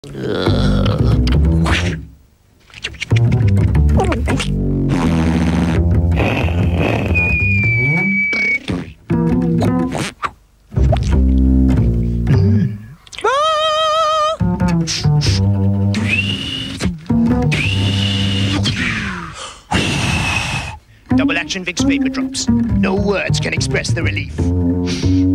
Double action Vicks VapoDrops. No words can express the relief.